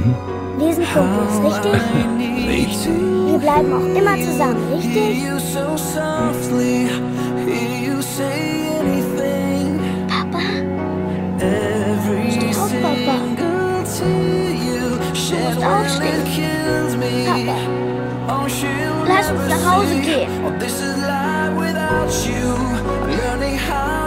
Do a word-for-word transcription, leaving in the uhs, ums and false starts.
Wir sind Kumpels, richtig? Richtig. Wir bleiben auch immer zusammen, richtig? Papa? Steh auf, Papa. Du musst aufstehen. Papa, lass uns nach Hause gehen.